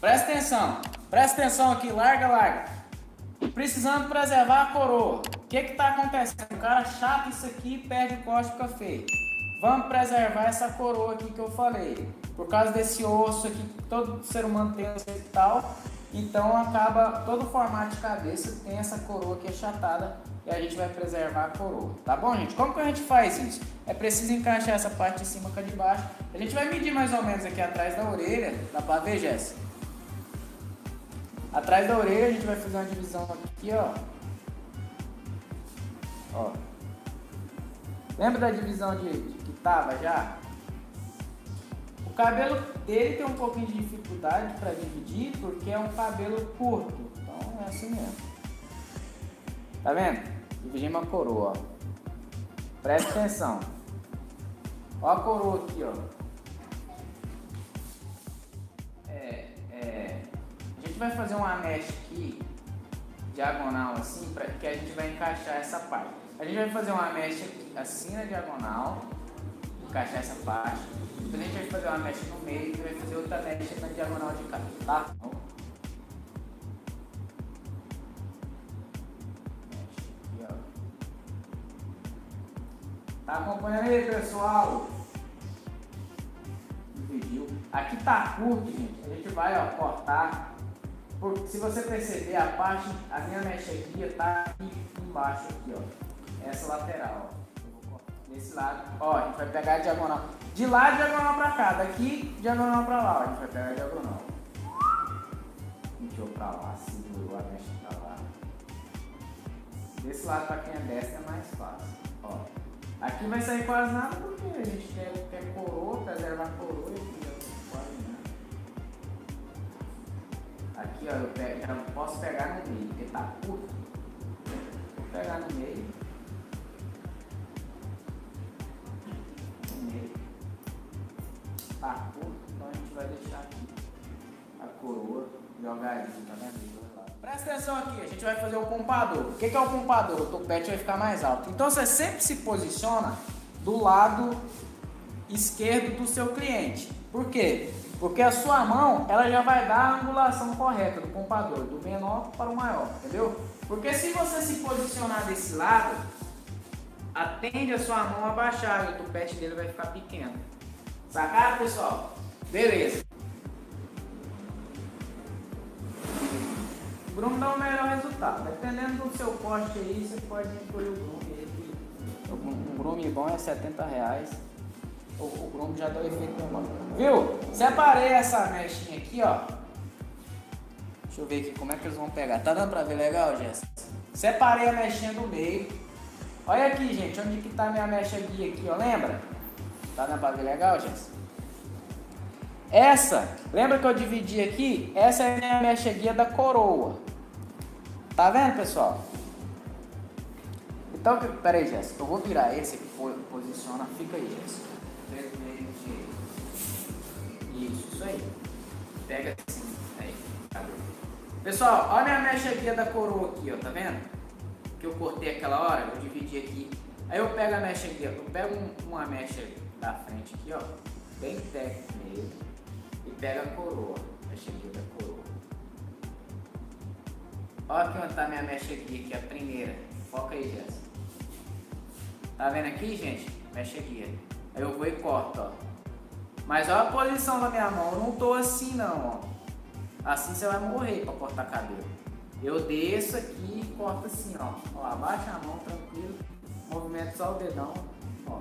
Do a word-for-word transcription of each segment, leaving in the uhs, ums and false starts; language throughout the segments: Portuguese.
Presta atenção, presta atenção aqui, larga, larga. Precisando preservar a coroa. O que que tá acontecendo? O cara chata isso aqui, perde o corte, fica feio. Vamos preservar essa coroa aqui que eu falei. Por causa desse osso aqui, que todo ser humano tem osso e tal. Então acaba, todo o formato de cabeça tem essa coroa aqui achatada. E a gente vai preservar a coroa. Tá bom, gente? Como que a gente faz isso? É preciso encaixar essa parte de cima com a de baixo. A gente vai medir mais ou menos aqui atrás da orelha. Dá pra ver, Jéssica? Atrás da orelha a gente vai fazer uma divisão aqui, ó. Ó. Lembra da divisão de, de que tava já? O cabelo dele tem um pouquinho de dificuldade para dividir, porque é um cabelo curto. Então é assim mesmo. Tá vendo? Dividimos a coroa, ó. Presta atenção. Ó a coroa aqui, ó. É, é... A gente vai fazer uma mecha aqui, diagonal assim, pra, que a gente vai encaixar essa parte. A gente vai fazer uma mecha aqui, assim na diagonal, encaixar essa parte. Depois a gente vai fazer uma mecha no meio e vai fazer outra mecha na diagonal de cá, tá? Mecha aqui, ó. Tá acompanhando aí, pessoal? Dividiu. Aqui tá curto, gente. A gente vai, ó, cortar. Porque se você perceber a parte, a minha mecha aqui tá aqui embaixo, aqui, ó. Essa lateral, ó. Desse lado, ó, a gente vai pegar a diagonal. De lá, diagonal pra cá. Daqui, diagonal pra lá, ó. A gente vai pegar a diagonal. Puxou pra lá, segurou a mecha pra lá. Desse lado, pra quem é destro, é mais fácil, ó. Aqui vai sair quase nada porque a gente quer, quer coroa, preservar a coroa e aqui, ó, quase nada. Aqui, ó, eu pego, já posso pegar no meio, porque tá curto. Vou pegar no meio. No meio. Tá curto, então a gente vai deixar aqui a coroa jogadinha, tá vendo? Presta atenção aqui, a gente vai fazer o pompador. O que que é o pompador? O topete vai ficar mais alto. Então você sempre se posiciona do lado esquerdo do seu cliente. Por quê? Porque a sua mão, ela já vai dar a angulação correta do pompador, do menor para o maior, entendeu? Porque se você se posicionar desse lado, atende a sua mão a baixar e o topete dele vai ficar pequeno. Sacado, pessoal? Beleza. O grume dá o melhor resultado. Dependendo do seu corte aí, você pode incluir o grume. Um grume bom é setenta reais. O, o grume já dá o efeito normal. Viu? Separei essa mechinha aqui, ó. Deixa eu ver aqui como é que eles vão pegar. Tá dando pra ver legal, Jéssica? Separei a mechinha do meio. Olha aqui, gente, onde que tá minha mecha guia aqui, ó. Lembra? Tá dando pra ver legal, Jéssica? Essa, lembra que eu dividi aqui? Essa é a minha mecha guia da coroa. Tá vendo, pessoal? Então, peraí, Jéssica, eu vou virar esse aqui, posiciona, fica aí, Jéssica. Isso, isso aí. Pega assim, aí. Pessoal, olha a minha mecha guia da coroa aqui, ó, tá vendo? Que eu cortei aquela hora, eu dividi aqui. Aí eu pego a mecha guia, eu pego um, uma mecha da frente aqui, ó, bem técnico mesmo. E pega a coroa, mecha guia da coroa. Olha aqui onde tá a minha mecha guia aqui, a primeira. Foca aí, Jéssica. Tá vendo aqui, gente? Mecha guia. Aí eu vou e corto, ó. Mas olha a posição da minha mão, eu não tô assim não, ó. Assim você vai morrer pra cortar cabelo. Eu desço aqui e corto assim, ó. Ó, abaixa a mão, tranquilo. Movimento só o dedão, ó.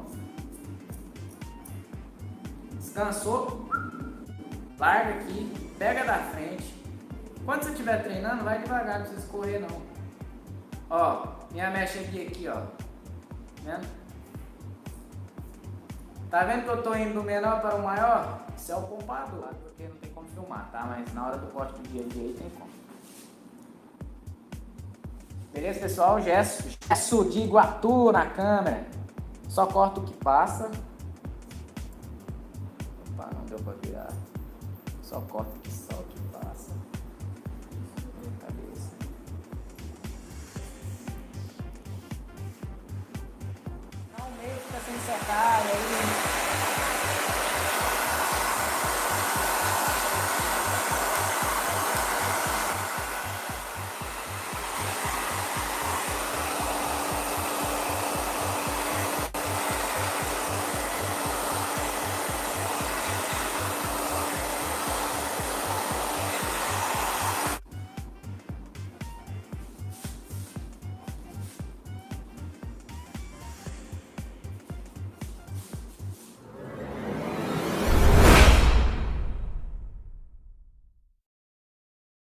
Descansou. Larga aqui, pega da frente. Quando você estiver treinando, vai devagar, não precisa correr não. Ó, minha mecha aqui, aqui, ó. Vendo? Tá vendo que eu tô indo do menor para o maior? Isso é o pompador, porque não tem como filmar, tá? Mas na hora do corte do dia a dia aí tem como. Beleza, pessoal? Gesso, gesso de Iguatu na câmera. Só corta o que passa. Opa, não deu pra virar. Só corta o que só o que passa. Cabeça. Não, o meio fica sem secar, e aí